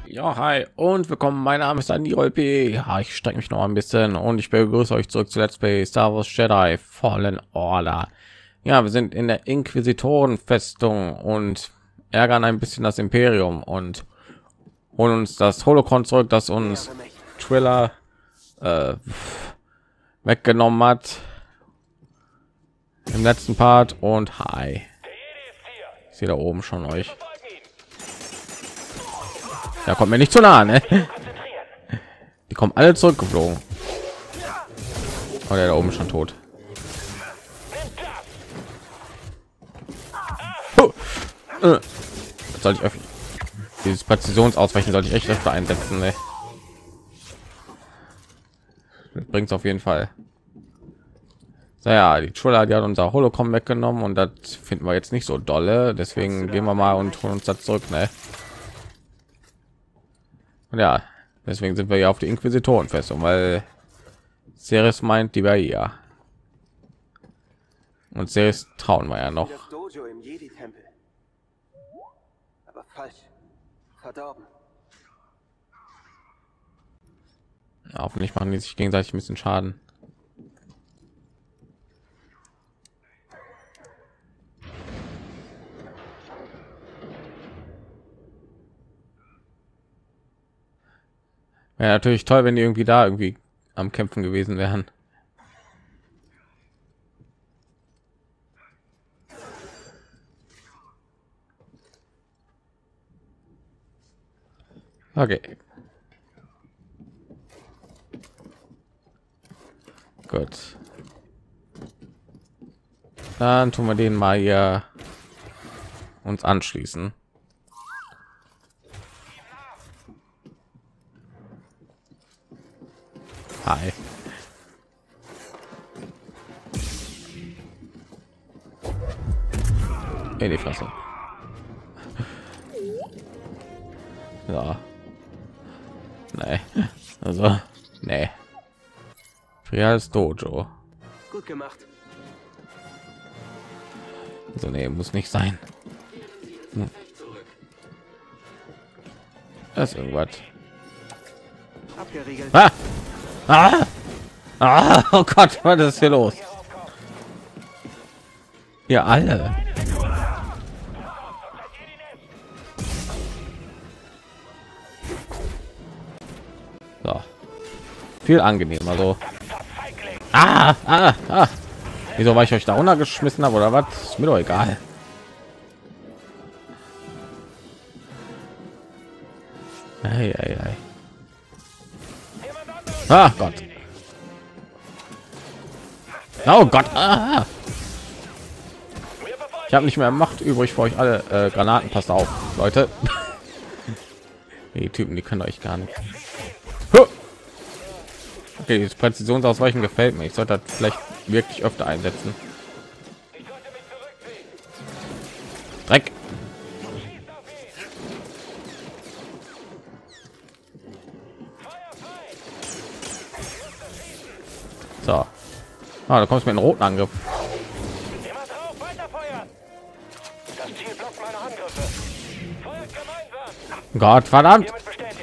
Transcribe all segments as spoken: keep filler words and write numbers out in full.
Ja, hi und willkommen. Mein Name ist Daniel P. Ja, ich strecke mich noch ein bisschen und ich begrüße euch zurück zu Let's Play Star Wars Jedi Fallen Order. Ja, wir sind in der Inquisitorenfestung und ärgern ein bisschen das Imperium und holen uns das Holocron zurück, das uns Triller äh, weggenommen hat im letzten Part. Und hi, ich sehe da oben schon euch. Da kommt mir nicht zu nah, ne? Die kommen alle zurückgeflogen. Oh, der da oben ist schon tot. Oh. Äh. Soll ich öffnen? Dieses Präzisionsausweichen sollte ich echt öfter einsetzen, ne? Bringt es auf jeden Fall. So, ja, die Triller, die hat unser Holocron weggenommen und das finden wir jetzt nicht so dolle. Deswegen gehen wir mal und holen uns das zurück, ne? Und ja, deswegen sind wir ja auf die Inquisitorenfestung, weil Ceres meint, die wäre hier. Und Ceres trauen wir ja noch. Das Dojo im Jedi-Tempel. Aber falsch. Verdorben. Hoffentlich machen die sich gegenseitig ein bisschen Schaden. Ja, natürlich toll, wenn die irgendwie da irgendwie am Kämpfen gewesen wären. Okay. Gut. Dann tun wir den mal hier uns anschließen. Hi. In die Fresse. Ja. Nee. Also, nee. Frials Dojo. Gut gemacht. Also, nee, muss nicht sein. Hm. Das ist irgendwas. Abgeriegelt. Ah! Ah! Ah! Oh Gott, was ist hier los? Ja, alle. So. Viel angenehmer so. Ah, ah, ah. Wieso, weil ich euch da runtergeschmissen habe oder was? Ist mir doch egal. Ei, ei, ei. Ah Gott. Oh Gott. Ah. Ich habe nicht mehr Macht übrig für euch alle. Äh, Granaten, passt auf, Leute. Die Typen, die können euch gar nicht. Okay, das Präzisionsausweichen gefällt mir. Ich sollte das vielleicht wirklich öfter einsetzen. Dreck. So. Ah, da kommst du mit einem roten Angriff. Gott verdammt.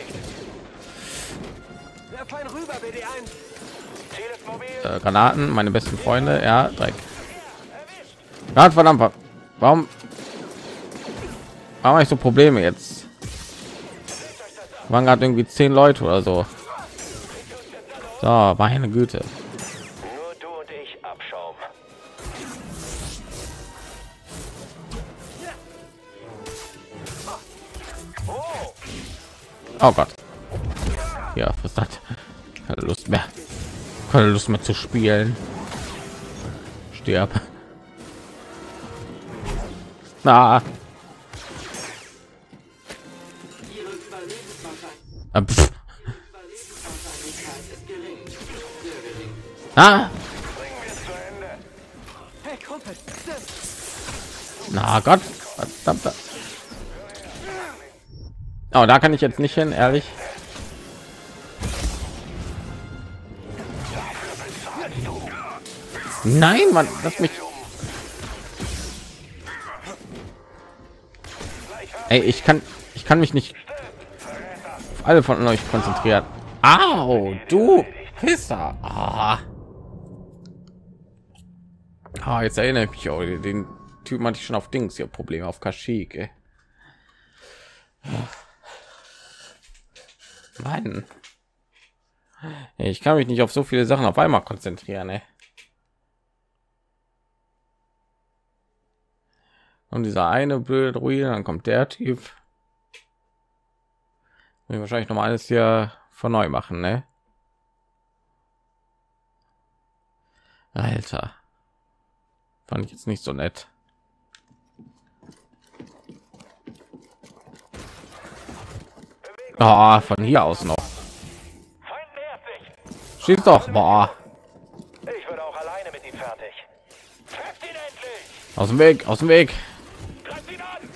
Äh, Granaten, meine besten Freunde. Ja, Dreck. Gott verdammt. Warum? Warum habe ich so Probleme jetzt? Waren gerade irgendwie zehn Leute oder so. So, meine Güte. Nur du und ich, Abschaum. Oh Gott. Ja, was hat? Keine Lust mehr. Keine Lust mehr zu spielen. Stirb. Na. Ah, pff. Ah. Na Gott, verdammt. Oh, da kann ich jetzt nicht hin, ehrlich. Nein, Mann, lass mich. Ey, ich kann, ich kann mich nicht. alle von euch konzentriert. Au, du Pisser. Ah. Ah, jetzt erinnere ich mich auch, den Typen hatte ich schon auf Dings hier Probleme auf Kashyyyk. Ey. Mann. Ich kann mich nicht auf so viele Sachen auf einmal konzentrieren. Ey. Und dieser eine blöde Ruine, dann kommt der Typ. Wir wahrscheinlich noch mal alles hier von neu machen, ne? Alter. Fand ich jetzt nicht so nett. Ah, von hier aus noch. Schieß doch, boah. Ich würde auch alleine mit ihm fertig. Trefft ihn endlich! Aus dem Weg, aus dem Weg. Greift ihn an!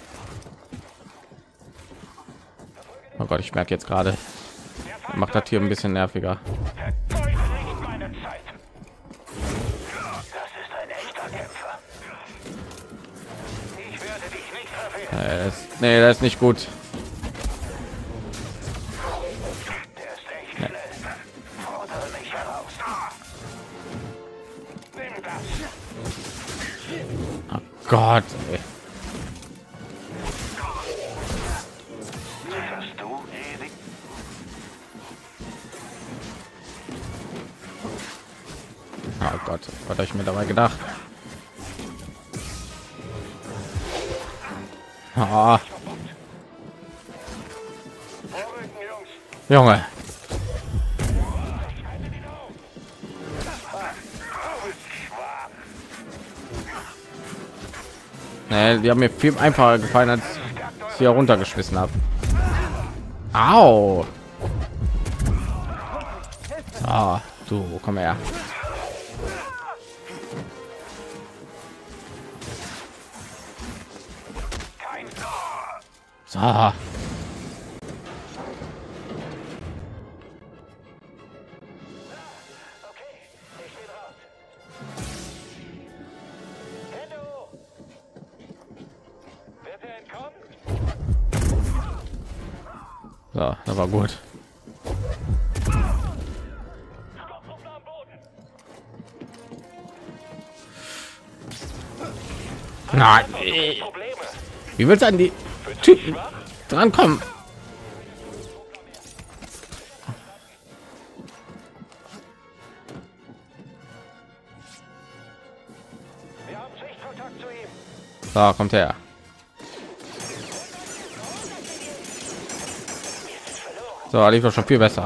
Oh Gott, ich merke jetzt gerade, macht das hier ein bisschen nerviger. Vergeude nicht meine Zeit. Das ist ein echter Kämpfer. Ich werde dich nicht verfehlen. Äh, das, nee, das ist nicht gut. Der ist echt schnell. Fordere mich heraus. Nimm das. Oh Gott, ey. Hast du ewig? Oh Gott, was habe ich mir dabei gedacht? Ah, Vorrücken, Jungs. Junge. Nee, die haben mir viel einfacher gefallen, als ich sie runtergeschmissen habe. Au. Ah, du, komm her. So. So, das war gut. Nein. Wie willst du an die Typen drankommen? So, kommt her. So, lief doch schon viel besser.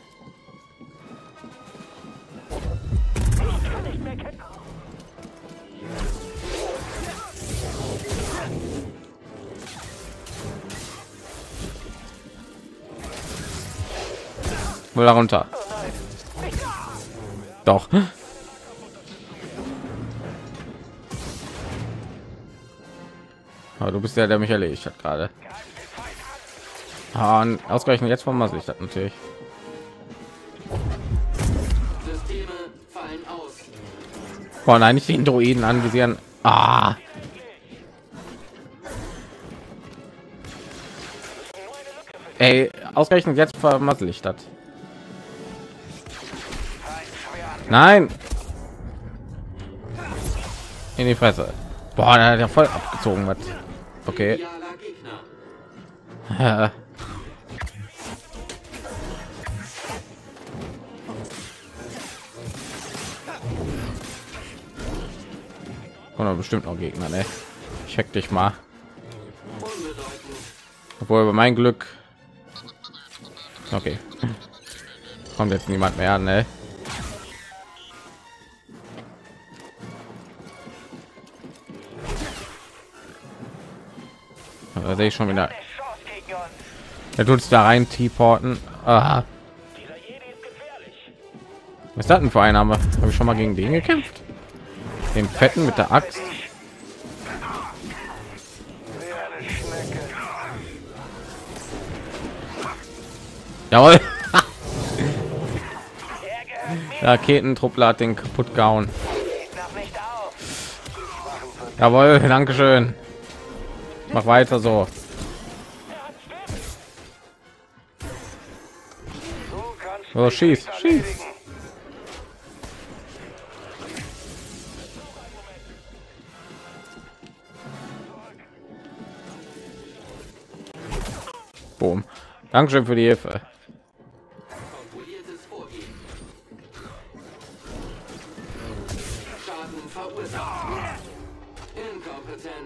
Wohl darunter. Doch. Aber du bist ja der mich erledigt hat gerade. Ah, ausgerechnet jetzt vom Maß ich das natürlich. Systeme fallen aus. Boah, nein, nicht den Droiden anvisieren. Ah. Ey, ausgerechnet jetzt vermassel ich das. Nein. In die Fresse. Boah, der hat ja voll abgezogen. Was? Okay. Idealer Gegner. Kommen bestimmt noch Gegner, ne? Check dich mal. Unbedeutend. Obwohl über mein Glück. Okay. Kommt jetzt niemand mehr, ne? Da sehe ich schon wieder. Er tut es da rein, T-Porten. Aha. Was ist das denn für ein Name? Habe ich schon mal gegen den gekämpft? Den Fetten mit der Axt. Jawohl. Raketentruppler hat den kaputt gehauen. Jawohl, danke schön. Mach weiter so. So, schieß, schieß. Boom. Dankeschön für die Hilfe. Kontrolliertes Vorgehen. Schaden verursacht. Inkompetent.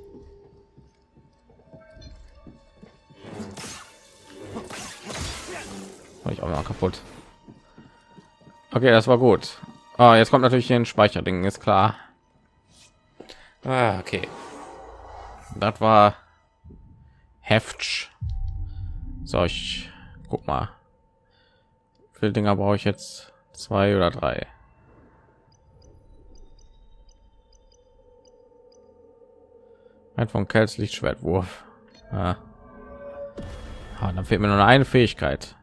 War ich auch noch kaputt. Okay, das war gut. Ah, jetzt kommt natürlich hier ein Speicherding, ist klar. Ah, okay. Das war heftig. So, ich guck mal. Wie viele Dinger brauche ich jetzt? Zwei oder drei? Ein von Kells Lichtschwertwurf. Ah. Ah, dann fehlt mir nur eine Fähigkeit.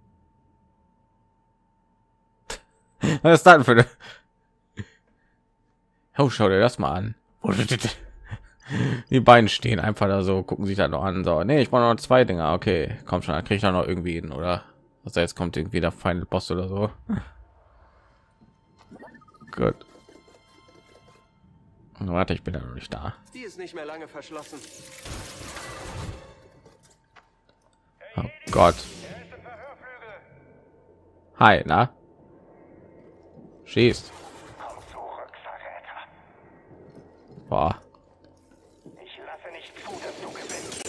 Was ist das für eine? Oh, schau dir das mal an. Die beiden stehen einfach da so, gucken sich da noch an. So, nee, ich brauche noch zwei Dinger. Okay, komm schon, dann kriege ich da noch irgendwie hin, oder? Also jetzt kommt irgendwie der Final Boss oder so. Gut. Warte, ich bin da noch nicht da. Die ist nicht mehr lange verschlossen. Oh Gott. Hi, na? Schießt. Komm zurück, Verräter. Boah. Ich lasse nicht zu, dass du gewinnst.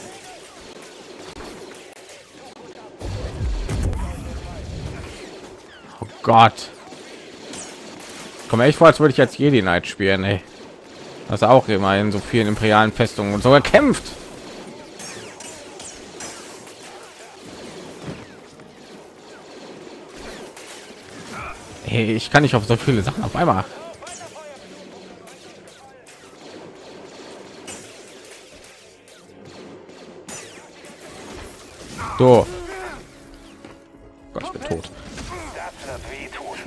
Oh Gott. Komm echt vor, als würde ich jetzt Jedi Knight spielen, ey. Das auch immer in so vielen imperialen Festungen und sogar kämpft. Hey, ich kann nicht auf so viele Sachen auf einmal. So. Gott, ich bin tot. Das wird wehtun.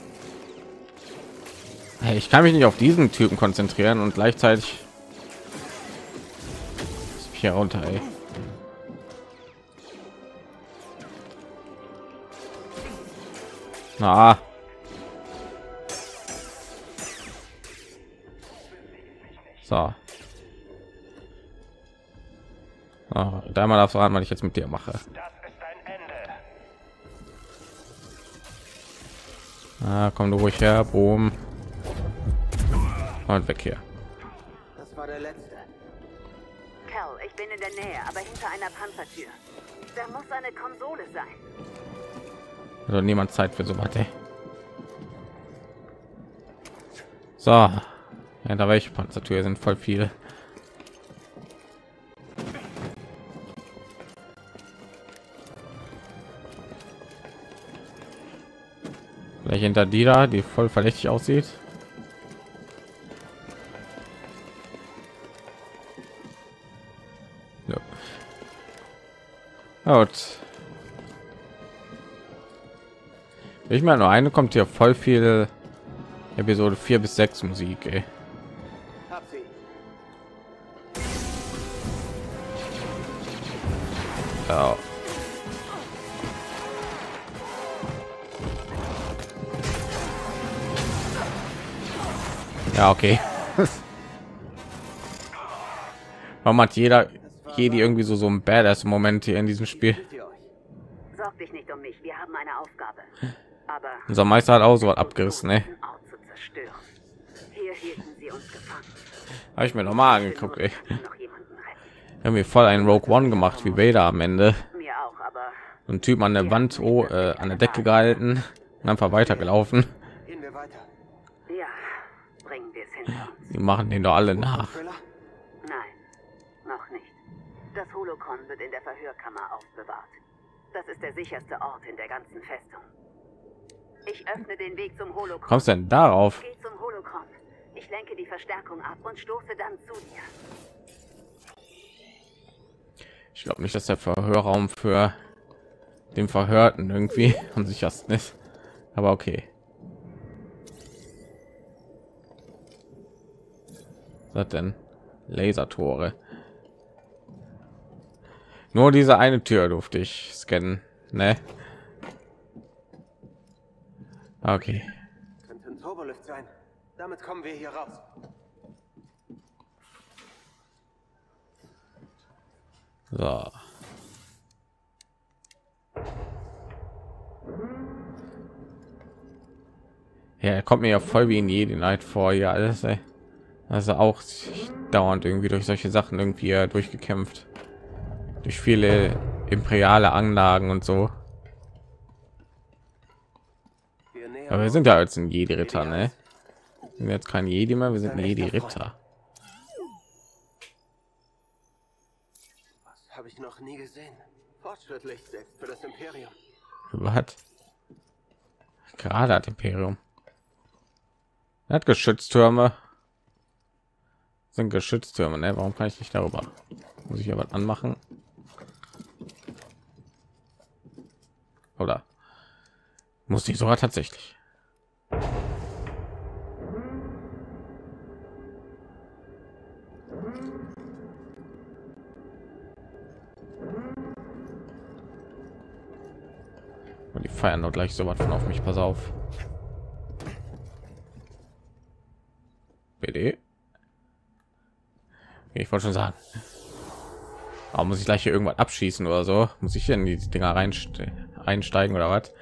Hey, ich kann mich nicht auf diesen Typen konzentrieren und gleichzeitig ist mich hier runter, ey. Na. So. Oh, dreimal darfst du raten, was ich jetzt mit dir mache. Das ist dein Ende. Ah, komm du ruhig her, boom. Und weg hier. Das war der letzte. Cal, ich bin in der Nähe, aber hinter einer Panzertür. Da muss eine Konsole sein. Also niemand Zeit für so was, ey. So. Ja, da welche Panzertür sind voll viele. Vielleicht hinter die da, die voll verdächtig aussieht. Ja. Gut. Ich meine, nur eine kommt hier voll viel Episode vier bis sechs Musik, ey. Hab sie. Ja. Ja, okay. Warum hat jeder Jedi irgendwie so so ein Badass Moment hier in diesem Spiel? Fühlt ihr euch? Sorg dich nicht um mich, wir haben eine Aufgabe. Aber Unser Meister hat auch so was abgerissen, ey. diesen Ort zu zerstören. Hier hielten sie uns gefangen. Habe ich mir noch mal angeguckt, ey. Noch jemanden retten. Haben wir voll einen Rogue One gemacht wie Vader am Ende. Mir auch, aber So ein Typ an der Wand, oh, äh, an der Decke gehalten und einfach weitergelaufen. Gehen wir weiter. ja, bringen wir es hinter uns. Die machen den doch alle nach. Thriller? Nein, noch nicht. Das Holocron wird in der Verhörkammer aufbewahrt. Das ist der sicherste Ort in der ganzen Festung. Ich öffne den Weg zum Holocron. Kommst du denn darauf? Geh zum Holocron. Ich lenke die Verstärkung ab und stoße dann zu dir. Ich glaube nicht, dass der Verhörraum für den Verhörten irgendwie am sichersten ist. Aber okay. Was hat denn? Lasertore. Nur diese eine Tür durfte ich scannen, ne? Okay. Könnte ein Turbolift sein. Damit kommen wir hier raus. So. Ja, er kommt mir ja voll wie in Jedi Knight vor, ja alles, ey. Also auch dauernd irgendwie durch solche Sachen irgendwie äh, durchgekämpft. Durch viele imperiale Anlagen und so. Wir nähern Aber wir uns. sind ja jetzt ein Jedi-Ritter, ne? Wir sind jetzt kein Jedi mehr, wir sind ein Jedi-Ritter. Was habe ich noch nie gesehen? Fortschrittlich, selbst für das Imperium. Was? Gerade hat Imperium. Er hat Geschütztürme. Sind Geschütztürme, ne? Warum kann ich nicht darüber? Muss ich ja was anmachen? Oder muss ich sogar tatsächlich? Und die feiern doch gleich so was von auf mich. Pass auf. B D. Ich wollte schon sagen. Aber muss ich gleich hier irgendwas abschießen oder so? Muss ich hier in die Dinger reinste einsteigen oder was?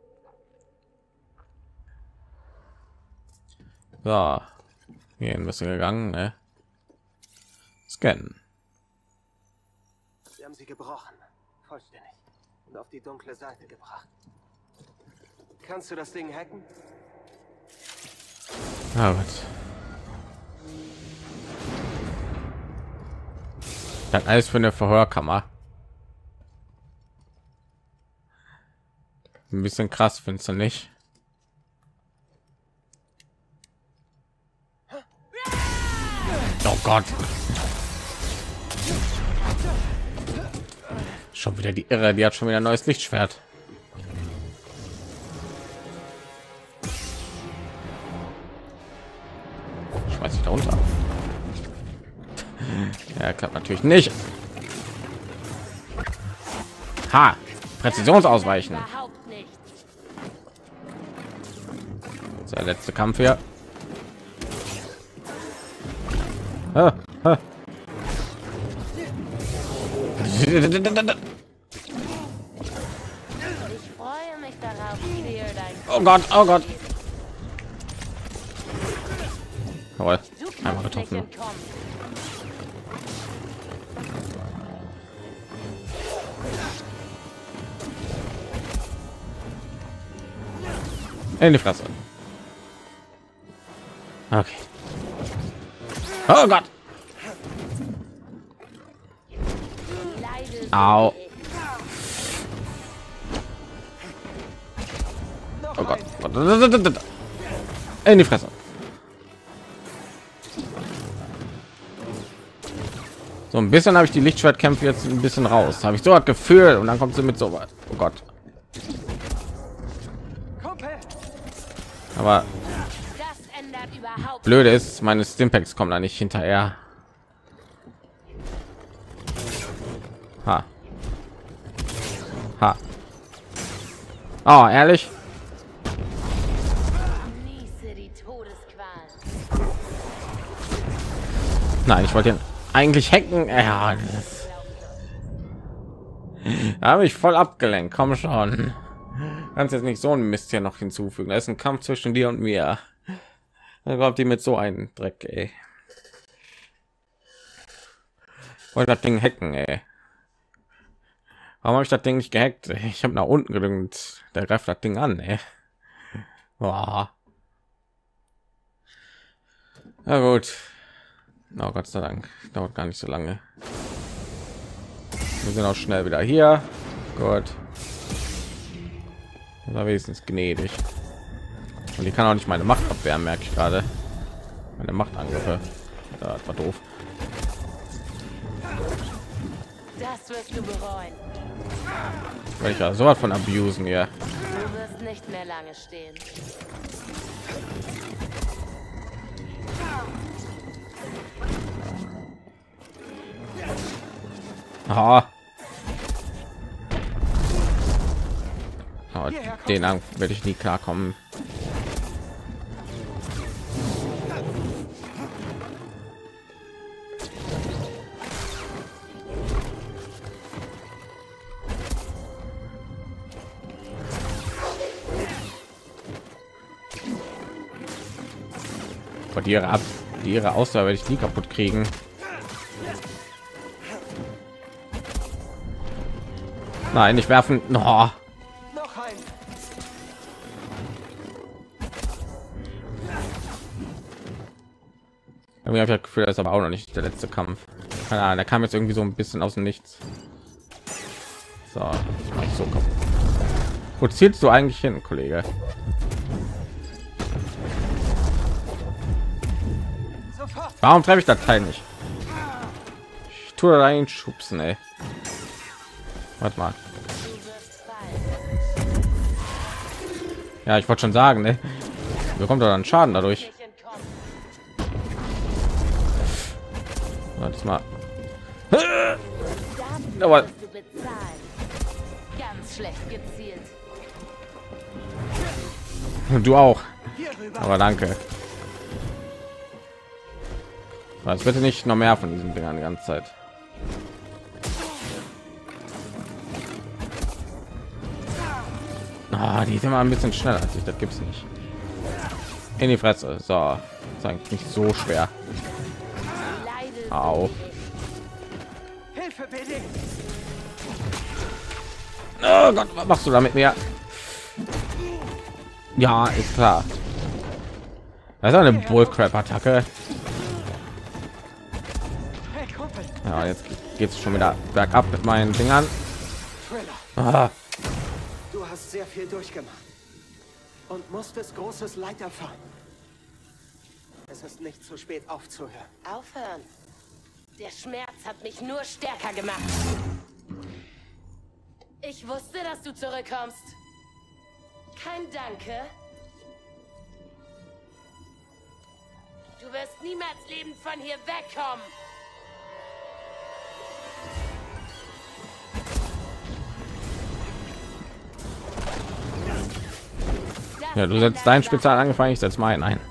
So. Hier ein bisschen gegangen, ne? Scannen. Sie haben sie gebrochen. Vollständig. Und auf die dunkle Seite gebracht. Kannst du das Ding hacken? Ah, gut. Das alles für eine Verhörkammer. Ein bisschen krass, findest du nicht? Oh Gott. Schon wieder die Irre, die hat schon wieder ein neues Lichtschwert. Schmeiß ich da runter. Ja, klappt natürlich nicht. Ha! Präzisionsausweichen. Überhaupt nichts. Das ist der letzte Kampf hier. Ah, ah. Ich freue mich darauf, dir dein Oh Gott, oh Gott. Jawohl, Du einmal kannst nicht getroffen. entkommen. In die Fresse. Okay. Oh Gott. Leide Au. ich. Oh Gott. In die Fresse. So ein bisschen habe ich die Lichtschwertkämpfe jetzt ein bisschen raus. Habe ich so ein Gefühl und dann kommt sie mit so weit. Oh Gott. Aber Das ändert überhaupt blöde ist, meine Stimpaks kommen da nicht hinterher. Ha. Ha. Oh, ehrlich? Genieße die Todesqual. Nein, ich wollte ihn eigentlich hacken. Ja, das habe ich voll abgelenkt. Komm schon. Kannst jetzt nicht so ein Mist hier noch hinzufügen. Da ist ein Kampf zwischen dir und mir. Dann kommt die mit so einen Dreck, ey. Wollte das Ding hacken, ey. Warum habe ich das Ding nicht gehackt? Ich habe nach unten gedrückt. Der greift das Ding an, ey. Boah. Na gut. Oh, Gott sei Dank. Dauert gar nicht so lange. Wir sind auch schnell wieder hier. Gut. War wenigstens gnädig. Und ich kann auch nicht meine Macht abwehren, merke ich gerade. Meine Machtangriffe. Das war doof. Das wirst du bereuen. Weil ich ja so was von abusen hier. Du wirst nicht mehr lange stehen. Ah. Oh, den Angst werde ich nie klarkommen. Aber die ihre ab, die ihre Ausdauer werde ich nie kaputt kriegen. Nein, nicht werfen. No. Noch ein. Irgendwie habe ich das Gefühl, das ist aber auch noch nicht der letzte Kampf. Keine Ahnung, der kam jetzt irgendwie so ein bisschen aus dem Nichts. So, ich mach so kaputt. Wo zielst du eigentlich hin, Kollege? Sofort. Warum treffe ich das Teil nicht? Ich tue da einen Schubsen, ey. Warte mal. Du wirst fallen. Ja, ich wollte schon sagen, ne? Bekommt er dann Schaden dadurch? Nicht entkommen. Warte mal. Dafür Aber wirst du bezahlen. Ganz schlecht gezielt. du auch. Hier rüber. Aber danke. Was bitte nicht noch mehr von diesen Dingern die ganze Zeit. Ah, die sind mal ein bisschen schneller als ich. Das gibt's nicht. In die Fresse. So, ist eigentlich nicht so schwer. Leide Au. Hilfe, B D. Oh Gott, was machst du da mit mir? Ja, ist klar. Das ist eine Bullcrap-Attacke. Hey, Kumpel. Ja, jetzt geht es schon wieder bergab mit meinen Dingern. Thriller. Ah, Du hast sehr viel durchgemacht. Und musstest großes Leid erfahren. Es ist nicht zu spät aufzuhören. aufhören. Der Schmerz hat mich nur stärker gemacht. Ich wusste, dass du zurückkommst. Kein Danke. Du wirst niemals lebend von hier wegkommen. Das ja, du setzt deinen Spezial angefangen, ich setze meinen ein.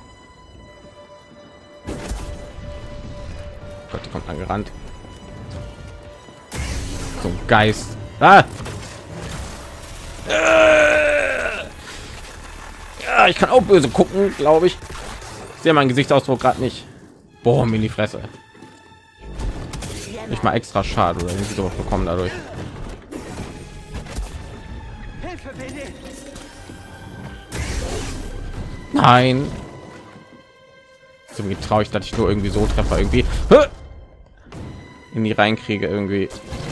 Gott, die kommt angerannt. So ein Geist. Ah! Äh! Ja, ich kann auch böse gucken, glaube ich. Ich sehe meinen Gesichtsausdruck gerade nicht. Boah, mir in die Fresse. Nicht mal extra Schaden oder irgendwie sowas bekommen dadurch. Hilfe, B D. Nein. Irgendwie traue ich, dass ich nur irgendwie so treffe, irgendwie Hä? in die reinkriege irgendwie.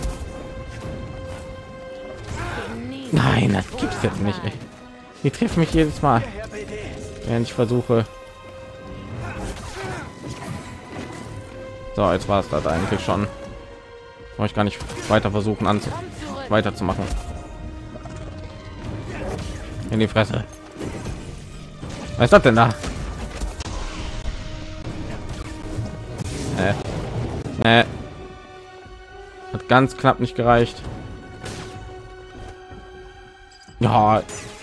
Nein, das gibt's jetzt nicht. Ey. Die treffen mich jedes Mal, Herr B D. während ich versuche. So, jetzt war es das eigentlich schon. Brauche ich gar nicht weiter versuchen an weiterzumachen. In die Fresse. Was ist das denn da? Nee. Nee. Hat ganz knapp nicht gereicht. Ja.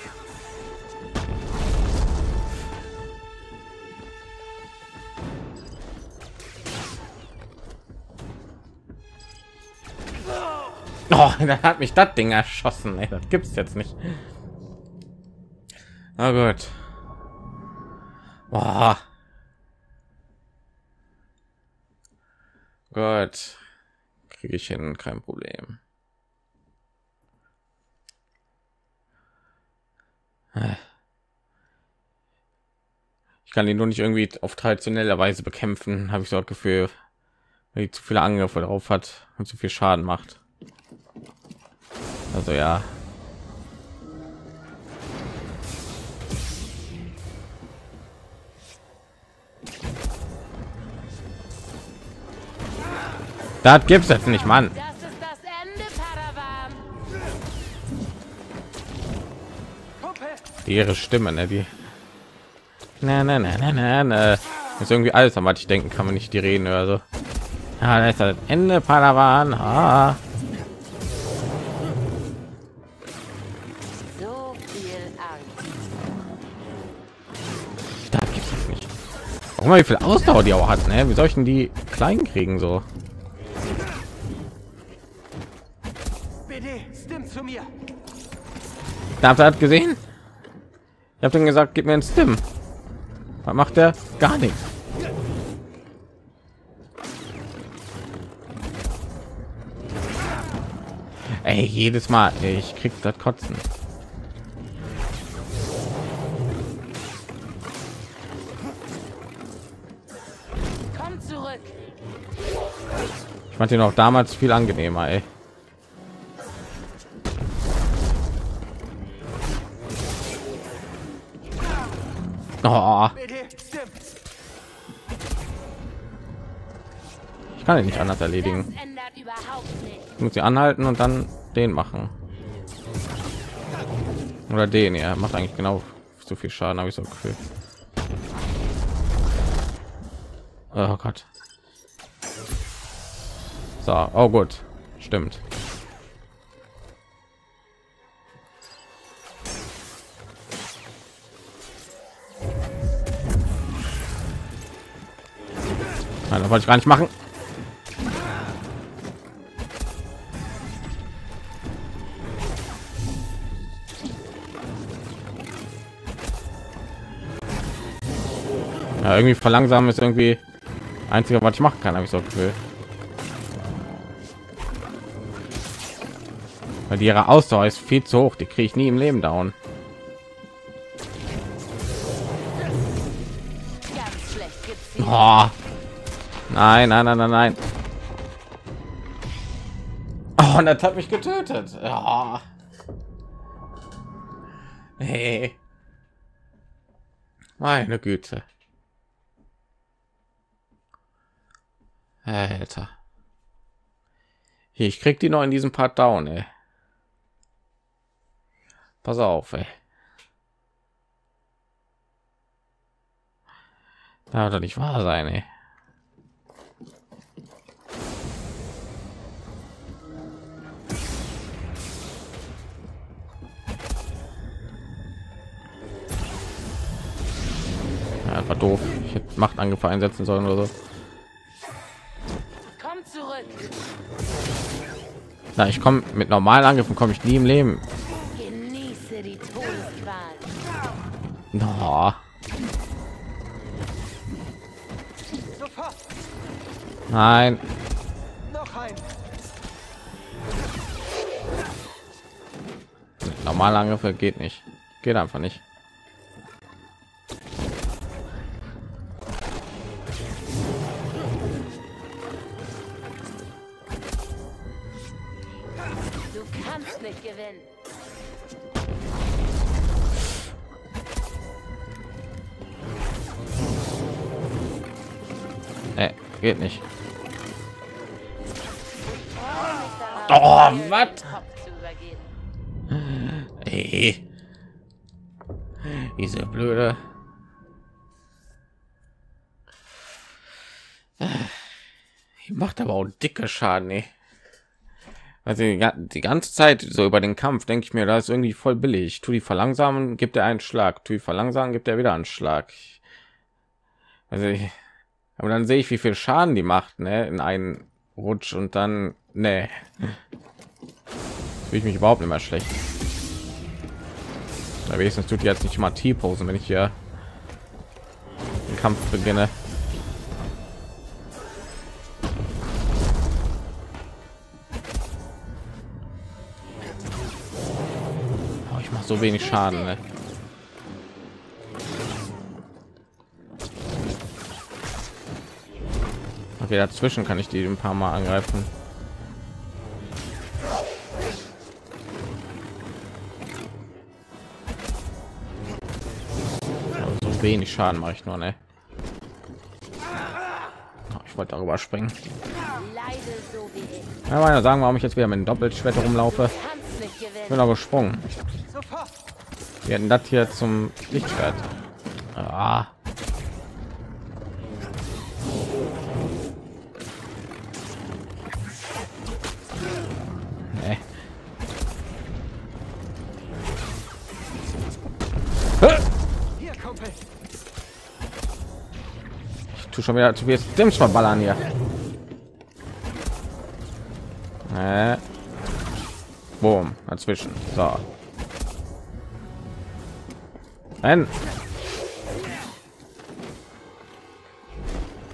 Oh, da hat mich das Ding erschossen. Ey, das gibt's jetzt nicht. Na gut. Boah. Gut. Kriege ich hin, kein Problem. Ich kann ihn nur nicht irgendwie auf traditionelle Weise bekämpfen, habe ich so das Gefühl, weil die zu viele Angriffe drauf hat und zu viel Schaden macht. Also ja. Das gibt's jetzt nicht, Mann. Das ist das Ende, Padawan. Kumpel. Die ihre Stimme, ne, die. Na, na, na, na, na, na. Ist irgendwie alles, an was ich denken kann, wenn ich die reden oder so. Ja, da ist das Ende, Padawan. Ah. So viel Angst. Das gibt's jetzt nicht. Warum wie viel Ausdauer die auch hat, ne? Wie soll ich denn die klein kriegen so? B D, stimmt zu mir. Da habt ihr das gesehen? Ich habe dann gesagt, gib mir ein Stim. Was macht der? Gar nichts. Ey, jedes Mal, ey, ich krieg das Kotzen. Komm zurück. Ich fand ihn auch damals viel angenehmer, ey. Oh. Ich kann ihn nicht anders erledigen. Das ändert überhaupt nicht. Ich muss sie anhalten und dann den machen. Oder den, ja, macht eigentlich genau so viel Schaden, habe ich so ein Gefühl. Oh Gott. So, oh gut, stimmt. Nein, das wollte ich gar nicht machen. Ja, irgendwie verlangsamen ist irgendwie einzige, was ich machen kann, habe ich so Gefühl. Weil ihre Ausdauer ist viel zu hoch, die kriege ich nie im Leben down. Ganz schlecht gibt's hier. Oh. Nein, nein, nein, nein, nein. Oh, und das hat mich getötet. Oh. Hey. Meine Güte. Alter. Hier, ich krieg die noch in diesem Part down, ey. Pass auf, ey. Da wird doch nicht wahr sein, ey. Ja, war doof. Ich hätte Machtangriff einsetzen sollen oder so. Komm zurück. Na, ich komme mit normalen Angriffen komme ich nie im Leben. Genieße die Todesqual. No. Sofort. Nein. Noch ein. Normale Angriffe geht nicht. Geht einfach nicht. Du kannst nicht gewinnen. Äh, geht nicht. Oh, Oh, was? Kopf zu übergehen. Ey. Diese blöde. Die macht aber auch dicke Schaden, ey. Also die, ga- die ganze Zeit so über den Kampf denke ich mir, da ist irgendwie voll billig. Tu die verlangsamen, gibt er einen Schlag. Tu die verlangsamen, gibt er wieder einen Schlag. Also ich, aber dann sehe ich, wie viel Schaden die macht, ne, in einen Rutsch und dann, ne, fühle ich mich überhaupt nicht mehr schlecht. Da wenigstens tut die jetzt nicht mal T-Posen, wenn ich hier den Kampf beginne. Oh, ich mache so wenig Schaden, ne? Okay, dazwischen kann ich die ein paar Mal angreifen. Aber so wenig Schaden mache ich nur, ne? Oh, ich wollte darüber springen. Leide so wie ich. Ja, meine sagen, warum ich jetzt wieder mit dem Doppelschwert rumlaufe. Kannst nicht gewinnen. Ich bin aber gesprungen. Sofort. Wir hatten das hier zum Lichtschwert. Ah. Nee. Hier, Kumpel. Ich tue schon wieder zu viel Stims verballern hier. Äh. Boom, dazwischen. So. Nein.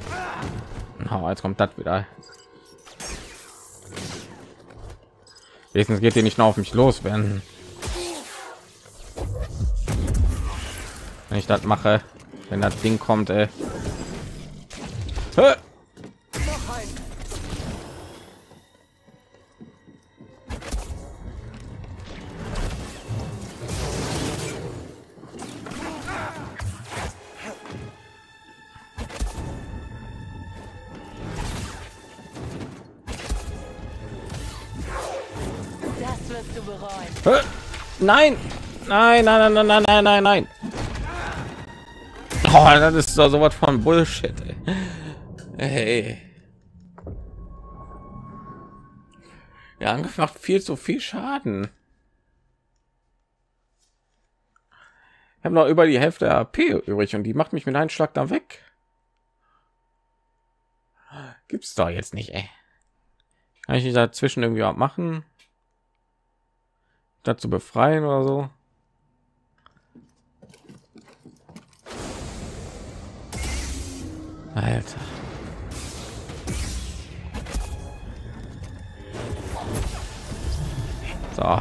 Oh, jetzt kommt das wieder. Wenigstens geht die nicht noch auf mich los, wenn wenn ich das mache, wenn das Ding kommt, ey. Hä? Das wirst du bereuen. Hä? Nein, nein, nein, nein, nein, nein, nein, nein. Oh, das ist doch so was von Bullshit. Ey. Hey. Ja, Angriff macht viel zu viel Schaden. Ich habe noch über die Hälfte der A P übrig und die macht mich mit einem Schlag da weg. Gibt's doch jetzt nicht, ey. Kann ich nicht dazwischen irgendwie auch machen? Dazu befreien oder so? Alter. So.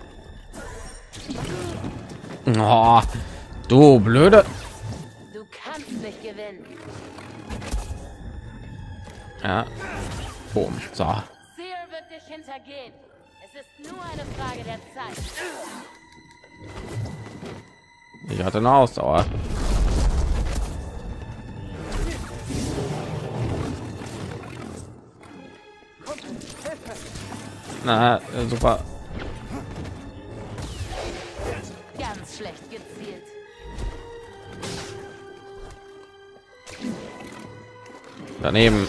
Oh, du blöde. Du kannst nicht gewinnen. Ja. Boom. So. Seer wird dich hintergehen. Es ist nur eine Frage der Zeit. Ich hatte eine Ausdauer. Na, super. Ganz schlecht gezielt. Daneben.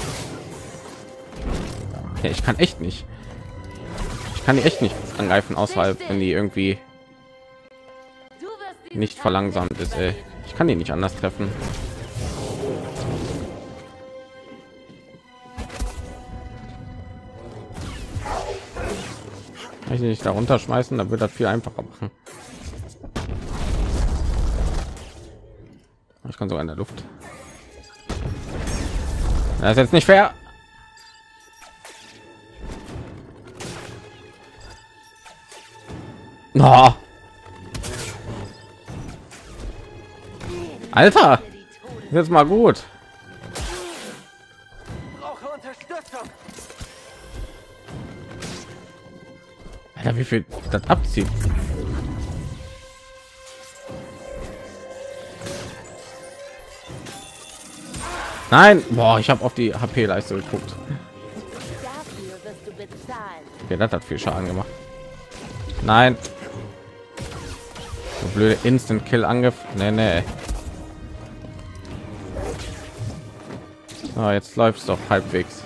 Ja, ich kann echt nicht. Ich kann die echt nicht angreifen, außerhalb, wenn die irgendwie Du wirst diesen nicht Kampf verlangsamt nicht ist. Ey. überleben. Ich kann die nicht anders treffen. Kann ich nicht darunter schmeißen, dann wird das viel einfacher machen. Ich kann sogar in der Luft. Das ist jetzt nicht fair. Oh. Alter, jetzt mal gut. Brauche Unterstützung. Alter, wie viel das abzieht. Nein, boah, ich habe auf die H P-Leiste geguckt. Dafür wirst du bezahlen. Okay, das hat viel Schaden gemacht. Nein, so blöde Instant-Kill-Angriff. Nee, nee. Ah, jetzt läuft es doch halbwegs.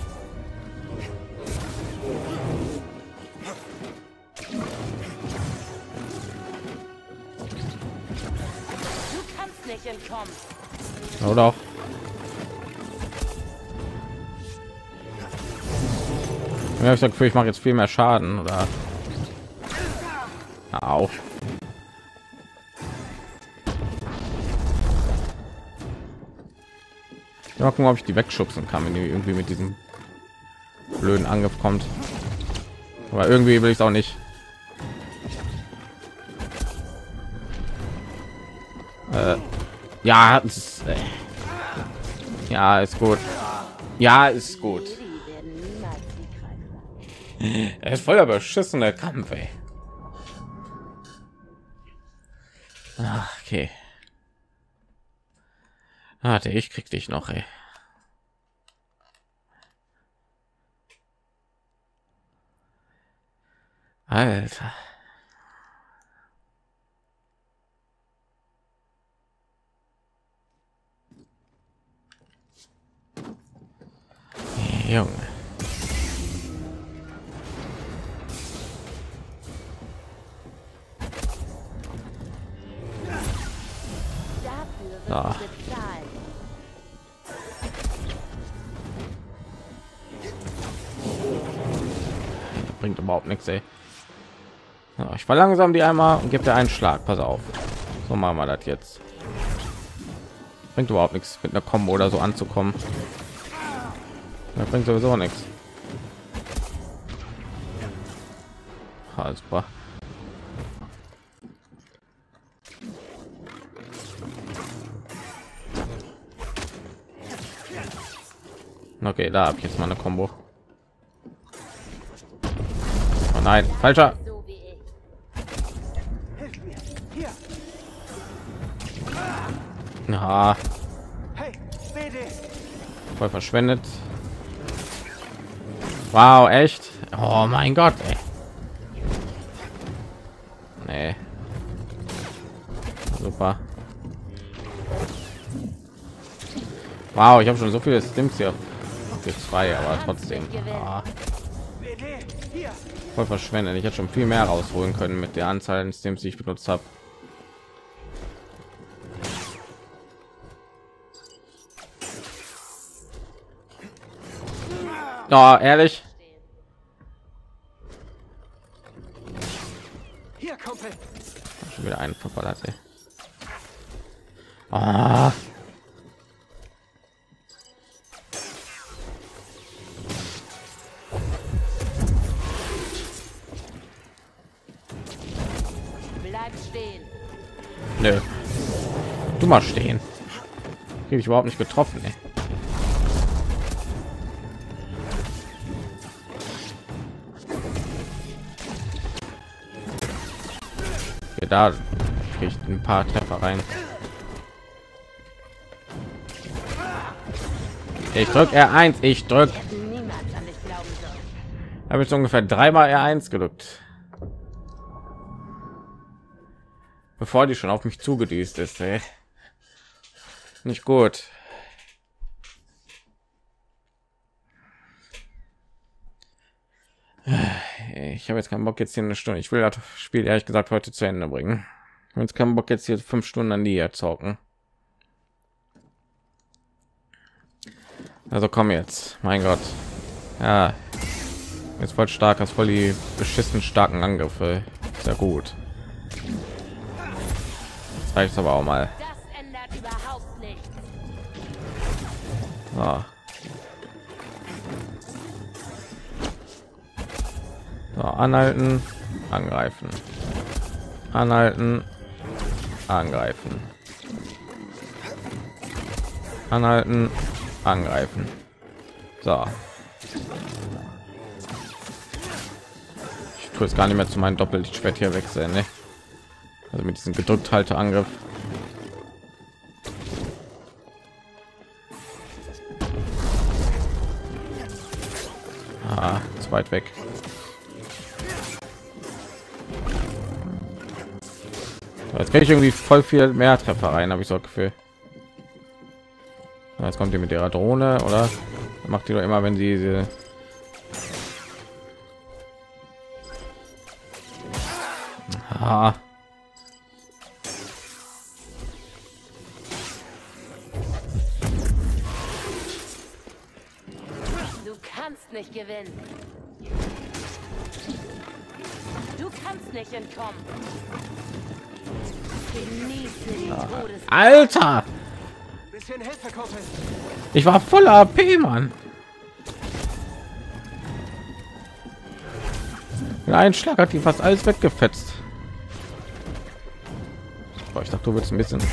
Du kannst nicht entkommen. Oder auch. Ja, ich sag, ich mache jetzt viel mehr Schaden, oder? Au. Ja, mal gucken, ob ich die wegschubsen kann, wenn die irgendwie mit diesem blöden Angriff kommt. Aber irgendwie will ich es auch nicht. Äh, ja, ist, äh, ja, ist gut. Ja, ist gut. Die werden niemals siegreich sein. Er ist voller beschissener Kampf, ey. Ach, okay. Warte, ich krieg dich noch, ey. Alter. Junge. Dafür wirst Ah. du bezahlen. Bringt überhaupt nichts, ey. Ja, ich verlangsam die einmal und gibt dir einen Schlag. Pass auf. So machen wir das jetzt. Bringt überhaupt nichts, mit einer Combo oder so anzukommen. Das bringt sowieso nichts. Ah, super. Okay, da habe ich jetzt mal eine Combo. Oh nein, falscher. So wie ich. Hilf mir. Hier. Ja, Hey, B D. voll verschwendet. Wow, echt? Oh mein Gott, ey. Nee. Super. Wow, ich habe schon so viele Stims hier für zwei, aber trotzdem ah, B D. Hier. voll verschwendet. Ich hätte schon viel mehr rausholen können mit der Anzahl an Stims, die ich benutzt habe. Oh, ehrlich? Hier, Kumpel. Schon wieder einen verballert, ey. Ah. Bleib stehen. Nö. Du mal stehen. Krieg ich überhaupt nicht getroffen, ey. Okay, da krieg ich ein paar Treffer rein. Ich drück R eins, ich drück. Niemand an mich glauben soll. Habe jetzt ungefähr dreimal R eins gedrückt, bevor die schon auf mich zugedüst ist. Ey. Nicht gut. Ich habe jetzt keinen Bock jetzt hier eine Stunde. Ich will das Spiel ehrlich gesagt heute zu Ende bringen. Ich habe jetzt keinen Bock jetzt hier fünf Stunden an die hier zocken. Also komm jetzt, mein Gott. Ja, jetzt voll stark, hast voll die beschissen starken Angriffe. Sehr gut. Das reicht aber auch mal. Das ändert überhaupt nichts. So. So, anhalten, angreifen, anhalten, angreifen, anhalten, angreifen. So. Ich tue es gar nicht mehr zu meinem Doppelschwert hier wechseln, ne? Also mit diesem gedrückt halte Angriff. Ah, zu weit weg. Jetzt kriege ich irgendwie voll viel mehr Treffer rein, habe ich so ein Gefühl. Jetzt kommt ihr mit ihrer Drohne, oder macht die doch immer, wenn sie diese ah. Du kannst nicht gewinnen. Du kannst nicht entkommen. Genieße die Todes- Alter, Bisschen Hilfe, Kumpel. ich war voller A P, Mann. Mit einem Schlag hat die fast alles weggefetzt. Boah, ich dachte, du willst ein bisschen.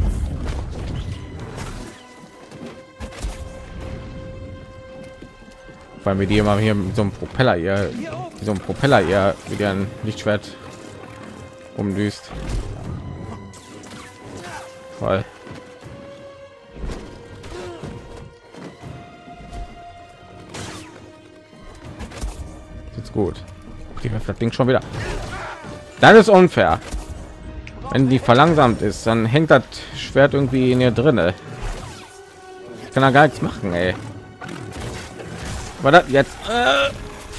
Weil wir die immer hier mit so einem Propeller hier, so ein Propeller hier wieder ein Lichtschwert umdüst. Voll. Jetzt gut. Die wirft das Ding schon wieder. Das ist unfair. Wenn die verlangsamt ist, dann hängt das Schwert irgendwie in ihr drinne. Ich kann da gar nichts machen, ey. War das jetzt? Äh.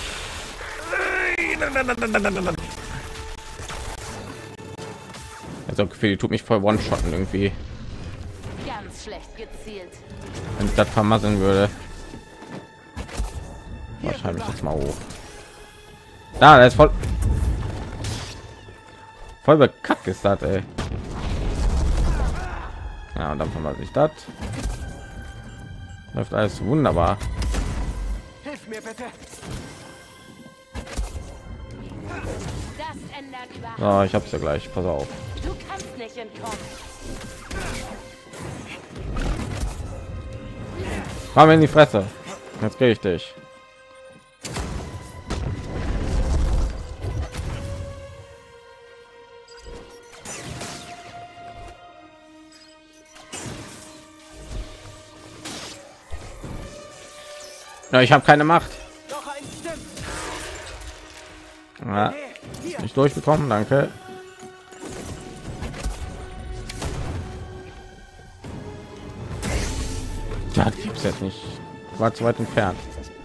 Also Gefühl, die tut mich voll One-Shotten irgendwie. Ganz schlecht gezielt. Wenn ich das vermasseln würde. Wahrscheinlich jetzt mal hoch. Da, das ist voll. Voll bekackt ist das, ey. Ja, und dann vermassel ich das. Läuft alles wunderbar. Hilf mir bitte. Das ändert überhaupt. So, ich hab's ja gleich. Pass auf. Du kannst nicht entkommen. Komm in die Fresse. Jetzt krieg ich dich. Ja, ich habe keine Macht. Noch ein Stimmt. Ja, nicht durchbekommen, danke. Ja, das gibt's jetzt nicht. War zu weit entfernt.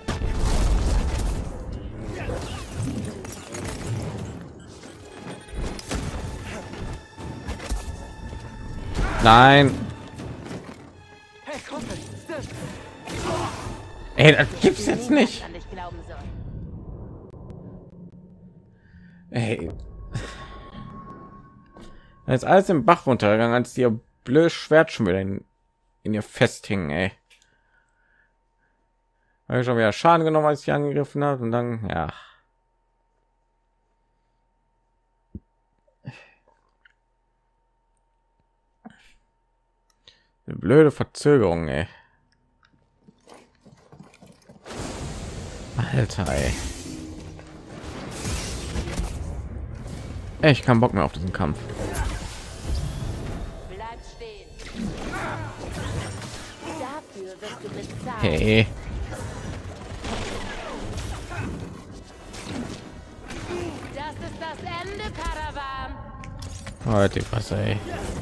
Nein. Hey, Kumpel, stimmt. Ey, das gibt's jetzt nicht. An dich glauben soll. Ey. Da ist alles im Bach runtergegangen, als ihr blödes Schwert schon wieder in, in ihr festhing, ey. Habe ich schon wieder Schaden genommen, als ich angegriffen habe, und dann, ja. Eine blöde Verzögerung, ey. Alter, ey. Ich keinen Bock mehr auf diesen Kampf. Bleib stehen. Dafür wirst du bezahlen. Hey. Das ist das Ende, Padawan. Heute was, ey.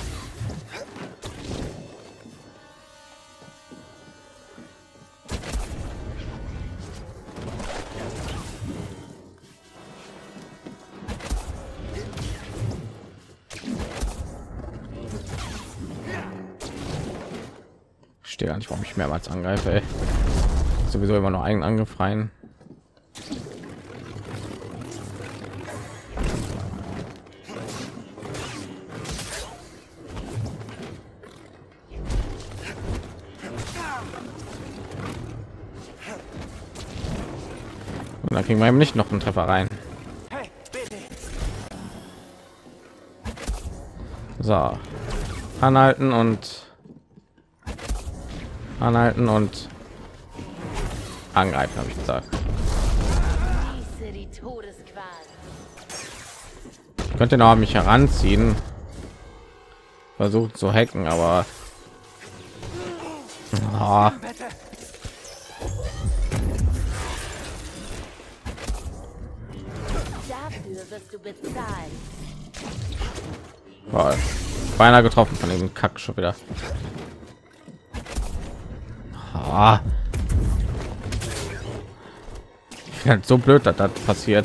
Ich stehe gar nicht, warum ich mehrmals angreife, ey. Sowieso immer noch einen Angriff rein. Und dann kriegen wir eben nicht noch einen Treffer rein. Hey, bitte. So, anhalten und anhalten und angreifen, habe ich gesagt. Genieße die Todesqual. Ich könnte noch mich heranziehen, versucht zu hacken, aber ah. Dafür wirst du bezahlen. Boah, beinahe getroffen von dem Kack schon wieder. Ah. Ich finde halt so blöd, dass das passiert.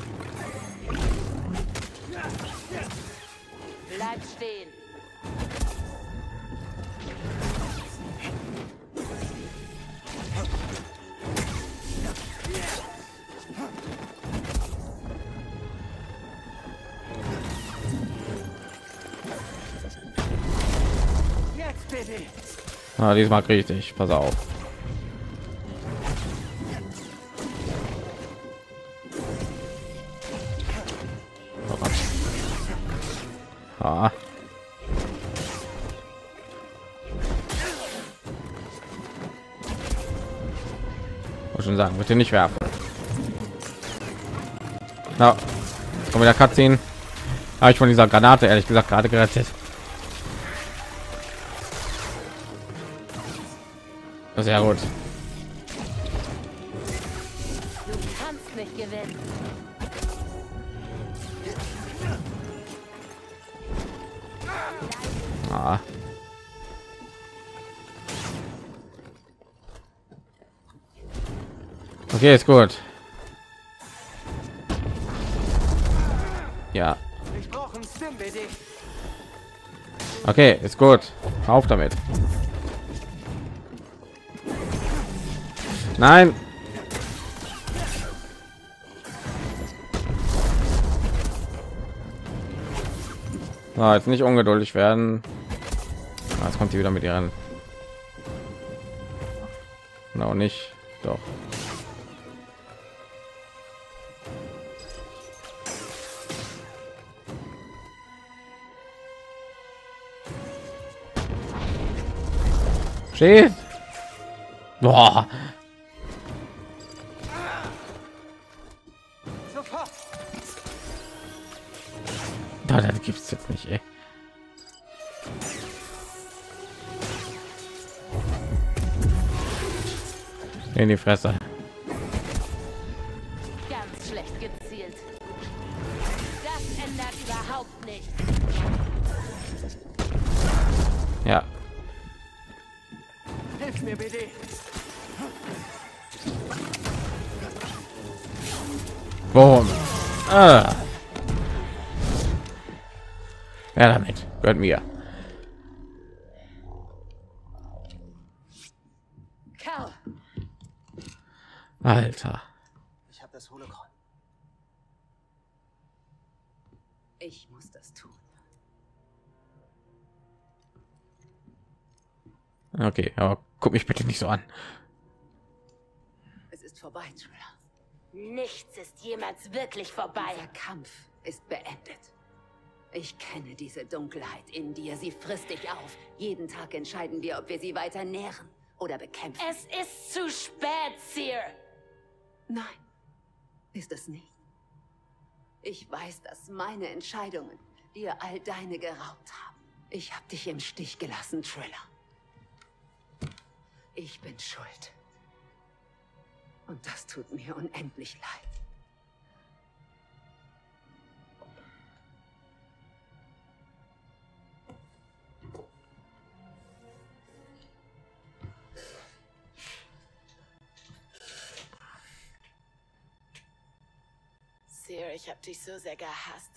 Bleib stehen. Jetzt bitte. Ah, diesmal kriege ich dich. Pass auf. Oh Gott. Ah. Muss schon sagen, bitte nicht werfen. Na, kommen wieder Cutscene. Habe ich von dieser Granate ehrlich gesagt gerade gerettet. Sehr gut. Du kannst nicht gewinnen. Ah. Okay, ist gut. Ja. Ich brauche einen Stim, bitte. Okay, ist gut. Auf damit. Nein. So, jetzt nicht ungeduldig werden. Ah, jetzt kommt die wieder mit ihren. Noch nicht. Doch. Steht. Boah. Sofort! Da, das gibt's jetzt nicht, ey. In die Fresse. Ganz schlecht gezielt. Das ändert überhaupt nichts. Ja. Hilf mir, B D! Boom. Ah. Ja, damit gehört mir. Kau. Alter. Ich habe das Holocron. Ich muss das tun. Okay, aber guck mich bitte nicht so an. Es ist vorbei, Triller. Nichts ist jemals wirklich vorbei. Der Kampf ist beendet. Ich kenne diese Dunkelheit in dir. Sie frisst dich auf. Jeden Tag entscheiden wir, ob wir sie weiter nähren oder bekämpfen. Es ist zu spät, Seer. Nein, ist es nicht. Ich weiß, dass meine Entscheidungen dir all deine geraubt haben. Ich habe dich im Stich gelassen, Triller. Ich bin schuld. Und das tut mir unendlich leid. Seer, ich hab dich so sehr gehasst.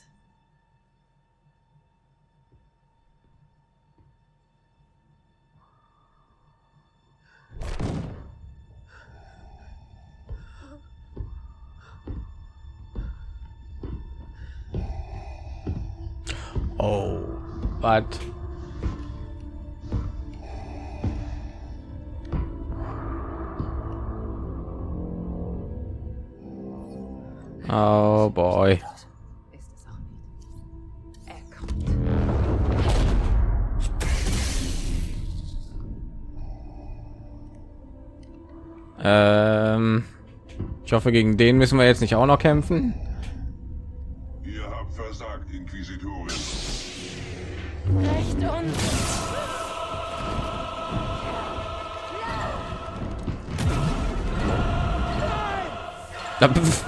Oh, was? Oh boy. Ist es auch nicht. Er kommt. Ähm, ich hoffe, gegen den müssen wir jetzt nicht auch noch kämpfen. Ihr habt versagt, Inquisitorin. Recht und... Da- pf.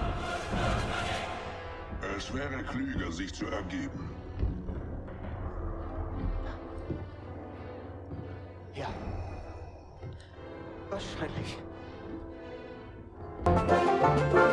Es wäre klüger, sich zu ergeben. Ja. Wahrscheinlich.